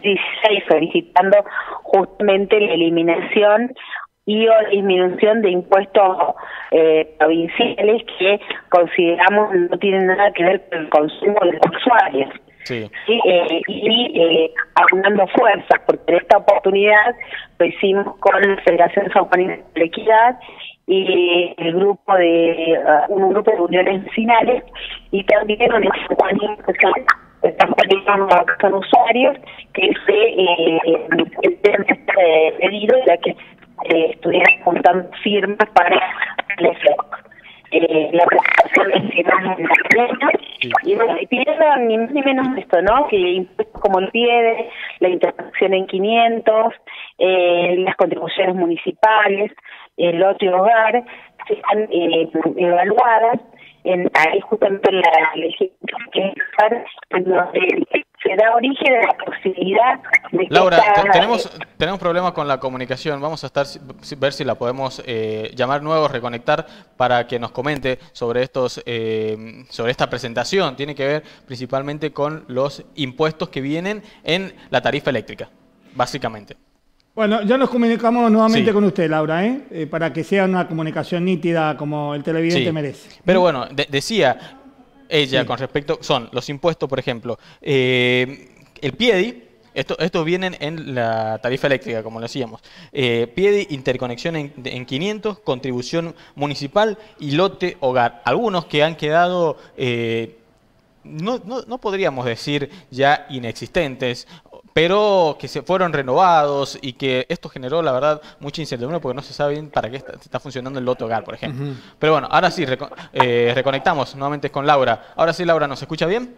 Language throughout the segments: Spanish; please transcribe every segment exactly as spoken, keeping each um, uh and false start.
dieciséis solicitando justamente la eliminación y o disminución de impuestos eh, provinciales que consideramos no tienen nada que ver con el consumo de los usuarios. Sí. ¿Sí? Eh, y eh, aunando fuerzas, porque en esta oportunidad lo hicimos con la Federación Sanjuanina de la Equidad y el grupo de uh, un grupo de uniones vecinales y también una Sanjuanina que son, que son usuarios que se eh, este pedido ya que eh, estuvieran juntando firmas para el efecto. Eh, la presentación de firmas en la plena y bueno, y pidieron ni más ni menos esto, ¿no? Que impuestos como el PIEDE, la intervención en quinientos, eh, las contribuciones municipales, el otro hogar, sean eh, evaluadas en ahí justamente la legislación que en donde se da origen a la posibilidad de que Laura, esta, te, tenemos tenemos problemas con la comunicación. Vamos a estar si, ver si la podemos eh, llamar nuevo, reconectar para que nos comente sobre estos eh, sobre esta presentación. Tiene que ver principalmente con los impuestos que vienen en la tarifa eléctrica, básicamente. Bueno, ya nos comunicamos nuevamente sí. con usted, Laura, ¿eh? Eh, para que sea una comunicación nítida como el televidente sí. merece. Pero bueno, de, decía ella sí. con respecto, son los impuestos, por ejemplo, eh, el PIEDI, esto, estos vienen en la tarifa eléctrica, como lo decíamos, eh, PIEDI, interconexión en, en quinientos, contribución municipal y lote hogar. Algunos que han quedado, eh, no, no, no podríamos decir ya inexistentes, pero que se fueron renovados y que esto generó, la verdad, mucha incertidumbre porque no se sabe bien para qué está, está funcionando el lote hogar, por ejemplo. Uh-huh. Pero bueno, ahora sí, reco eh, reconectamos nuevamente con Laura. Ahora sí, Laura, ¿nos escucha bien?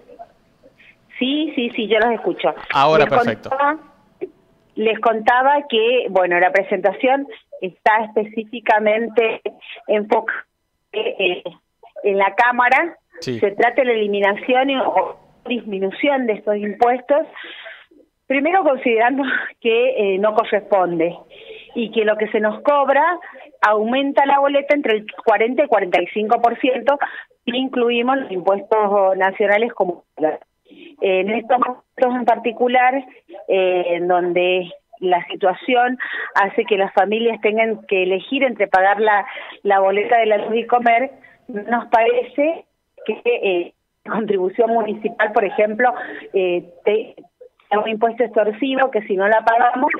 Sí, sí, sí, yo los escucho. Ahora les perfecto. Contaba, les contaba que, bueno, la presentación está específicamente enfocada eh, en la Cámara. Sí. Se trata de la eliminación o disminución de estos impuestos. Primero considerando que eh, no corresponde y que lo que se nos cobra aumenta la boleta entre el cuarenta y cuarenta y cinco por ciento y incluimos los impuestos nacionales como eh, en estos momentos en particular eh, en donde la situación hace que las familias tengan que elegir entre pagar la, la boleta de la luz y comer, nos parece que eh, contribución municipal, por ejemplo, eh, te, es un impuesto extorsivo que si no la pagamos,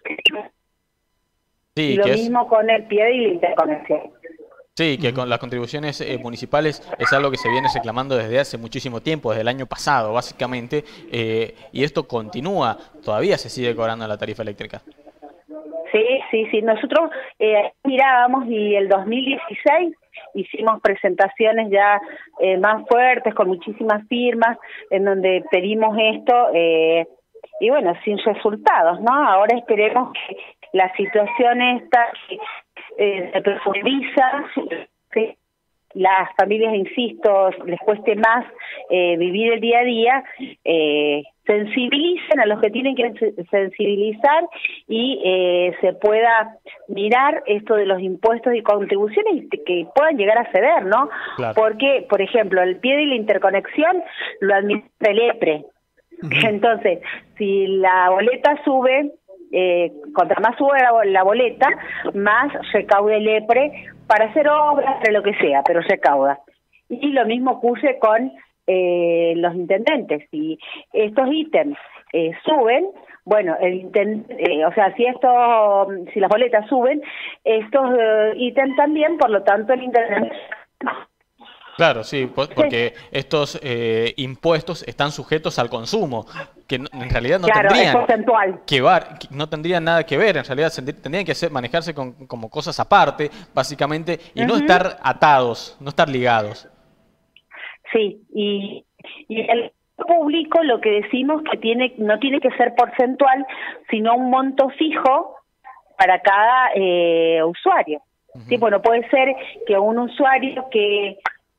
sí, y lo que mismo es... con el PIEDI y la interconexión. Sí, que con las contribuciones eh, municipales es algo que se viene reclamando desde hace muchísimo tiempo, desde el año pasado básicamente, eh, y esto continúa, todavía se sigue cobrando la tarifa eléctrica. Sí, sí, sí, nosotros eh, mirábamos y el dos mil dieciséis hicimos presentaciones ya eh, más fuertes, con muchísimas firmas, en donde pedimos esto, eh, y bueno, sin resultados, ¿no? Ahora esperemos que la situación esta eh, se profundiza, que las familias, insisto, les cueste más eh, vivir el día a día, eh, sensibilicen a los que tienen que sensibilizar y eh, se pueda mirar esto de los impuestos y contribuciones y que puedan llegar a ceder, ¿no? Claro. Porque, por ejemplo, el PIEDI y la interconexión lo administra el EPRE. Uh-huh. Entonces, si la boleta sube, eh, contra más sube la, la boleta, más recauda el EPRE para hacer obras, para lo que sea, pero recauda. Y lo mismo ocurre con eh, los intendentes. Si estos ítems eh, suben, bueno, el intent, eh, o sea, si esto, si las boletas suben, estos eh, ítems también, por lo tanto el intendente... Claro, sí, porque estos eh, impuestos están sujetos al consumo, que no, en realidad no claro, tendrían es porcentual. que ver, no tendrían nada que ver, en realidad tendrían que ser, manejarse con, como cosas aparte, básicamente, y uh-huh. no estar atados, no estar ligados. Sí, y, y el público lo que decimos que tiene no tiene que ser porcentual, sino un monto fijo para cada eh, usuario. Uh-huh. Sí, bueno, puede ser que un usuario que...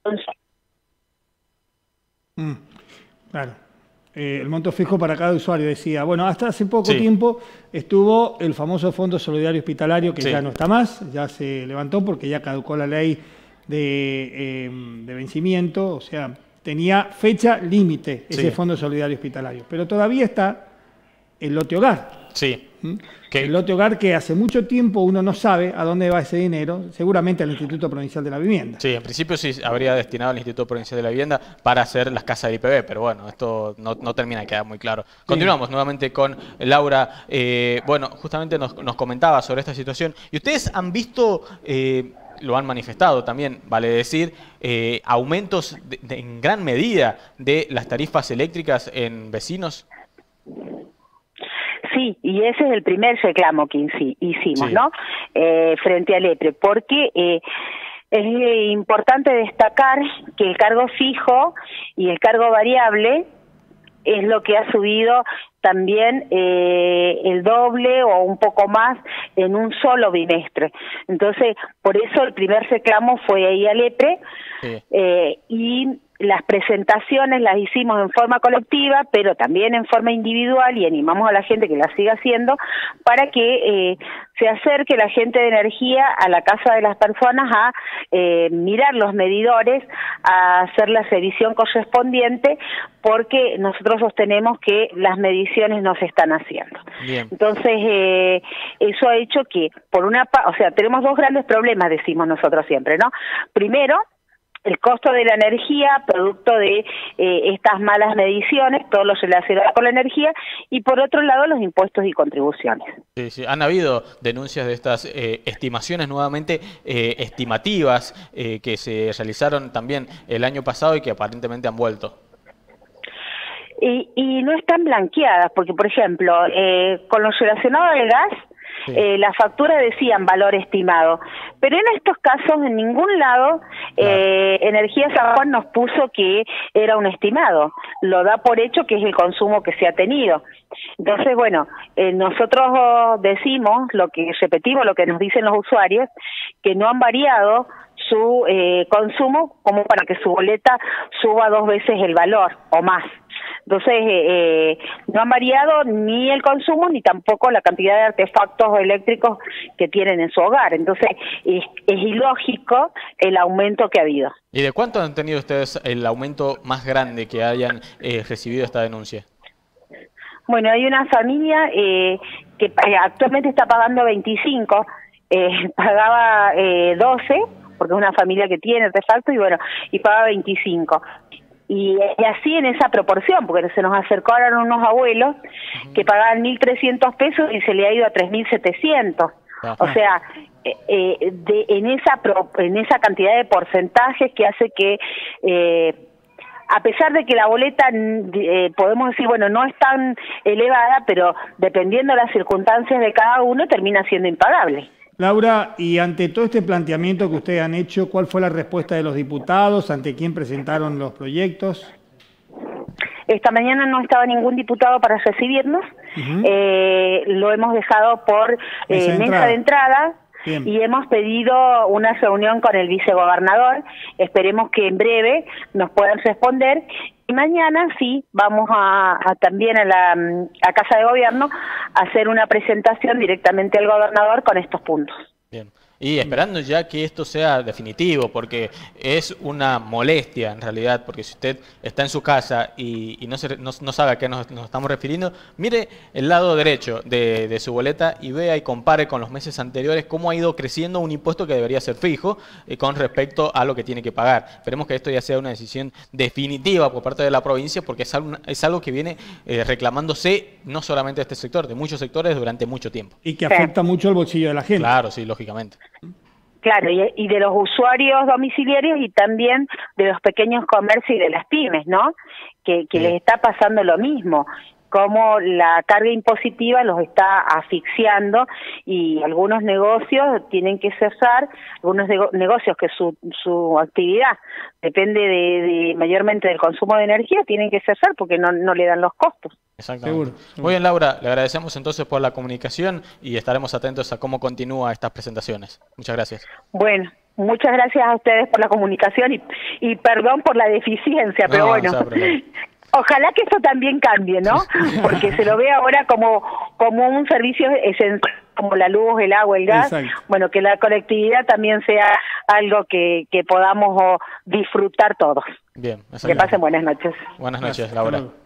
Mm, claro. Eh, el monto fijo para cada usuario, decía. Bueno, hasta hace poco sí. tiempo estuvo el famoso Fondo Solidario Hospitalario, que sí. ya no está más, ya se levantó porque ya caducó la ley de, eh, de vencimiento, o sea, tenía fecha límite ese sí. Fondo Solidario Hospitalario, pero todavía está el lote hogar. Sí. ¿Mm? Que... El lote hogar que hace mucho tiempo uno no sabe a dónde va ese dinero, seguramente al Instituto Provincial de la Vivienda. Sí, en principio sí habría destinado al Instituto Provincial de la Vivienda para hacer las casas del I P B, pero bueno, esto no, no termina de quedar muy claro. Sí. Continuamos nuevamente con Laura. Eh, bueno, justamente nos, nos comentaba sobre esta situación. ¿Y ustedes han visto, eh, lo han manifestado también, vale decir, eh, aumentos de, de, en gran medida de las tarifas eléctricas en vecinos? Sí, y ese es el primer reclamo que hicimos, sí. ¿no? Eh, frente al EPRE, porque eh, es importante destacar que el cargo fijo y el cargo variable es lo que ha subido también eh, el doble o un poco más en un solo bimestre. Entonces, por eso el primer reclamo fue ahí al EPRE, sí. eh, y las presentaciones las hicimos en forma colectiva, pero también en forma individual, y animamos a la gente que las siga haciendo para que eh, se acerque la gente de energía a la casa de las personas a eh, mirar los medidores, a hacer la revisión correspondiente, porque nosotros sostenemos que las mediciones no se están haciendo. Bien. Entonces, eh, eso ha hecho que, por una pa- o sea, tenemos dos grandes problemas, decimos nosotros siempre, ¿no? Primero, el costo de la energía, producto de eh, estas malas mediciones, todo lo relacionado con la energía, y por otro lado los impuestos y contribuciones. Sí, sí. Han habido denuncias de estas eh, estimaciones nuevamente eh, estimativas eh, que se realizaron también el año pasado y que aparentemente han vuelto. Y, y no están blanqueadas, porque por ejemplo, eh, con lo relacionado al gas, sí. eh, la factura decían valor estimado, pero en estos casos en ningún lado eh, claro. Energía San Juan nos puso que era un estimado, lo da por hecho que es el consumo que se ha tenido. Entonces, bueno, eh, nosotros decimos, lo que repetimos, lo que nos dicen los usuarios, que no han variado su eh, consumo como para que su boleta suba dos veces el valor o más. Entonces, eh, no han variado ni el consumo ni tampoco la cantidad de artefactos eléctricos que tienen en su hogar. Entonces, es, es ilógico el aumento que ha habido. ¿Y de cuánto han tenido ustedes el aumento más grande que hayan eh, recibido esta denuncia? Bueno, hay una familia eh, que eh, actualmente está pagando veinticinco, eh, pagaba eh, doce, porque es una familia que tiene artefactos, y bueno, y paga veinticinco. Y, y así en esa proporción, porque se nos acercaron unos abuelos uh-huh. que pagaban mil trescientos pesos y se le ha ido a tres mil setecientos. Uh-huh. O sea, eh, eh, de, en esa pro, en esa cantidad de porcentajes que hace que, eh, a pesar de que la boleta, eh, podemos decir, bueno, no es tan elevada, pero dependiendo de las circunstancias de cada uno, termina siendo impagable. Laura, y ante todo este planteamiento que ustedes han hecho, ¿cuál fue la respuesta de los diputados? ¿Ante quién presentaron los proyectos? Esta mañana no estaba ningún diputado para recibirnos. Uh-huh. eh, lo hemos dejado por eh, mesa de entrada. Bien. Y hemos pedido una reunión con el vicegobernador. Esperemos que en breve nos puedan responder. Y mañana sí vamos a, a también a la a Casa de Gobierno a hacer una presentación directamente al gobernador con estos puntos. Bien. Y esperando ya que esto sea definitivo, porque es una molestia en realidad, porque si usted está en su casa y, y no, se, no, no sabe a qué nos, nos estamos refiriendo, mire el lado derecho de, de su boleta y vea y compare con los meses anteriores cómo ha ido creciendo un impuesto que debería ser fijo eh, con respecto a lo que tiene que pagar. Esperemos que esto ya sea una decisión definitiva por parte de la provincia, porque es algo, es algo que viene eh, reclamándose no solamente de este sector, de muchos sectores durante mucho tiempo. Y que afecta sí. mucho el bolsillo de la gente. Claro, sí, lógicamente. Claro, y, y de los usuarios domiciliarios y también de los pequeños comercios y de las pymes, ¿no? Que, que sí. les está pasando lo mismo, como la carga impositiva los está asfixiando y algunos negocios tienen que cesar, algunos negocios que su, su actividad depende de, de mayormente del consumo de energía, tienen que cesar porque no, no le dan los costos. Exactamente. Seguro, seguro. Muy bien, Laura, le agradecemos entonces por la comunicación y estaremos atentos a cómo continúan estas presentaciones. Muchas gracias. Bueno, muchas gracias a ustedes por la comunicación y, y perdón por la deficiencia, pero no, bueno, ojalá que esto también cambie, ¿no? Porque se lo ve ahora como, como un servicio esencial, como la luz, el agua, el gas. Exacto. Bueno, que la colectividad también sea algo que, que podamos disfrutar todos. Bien. Que pasen buenas noches. Buenas noches, Laura.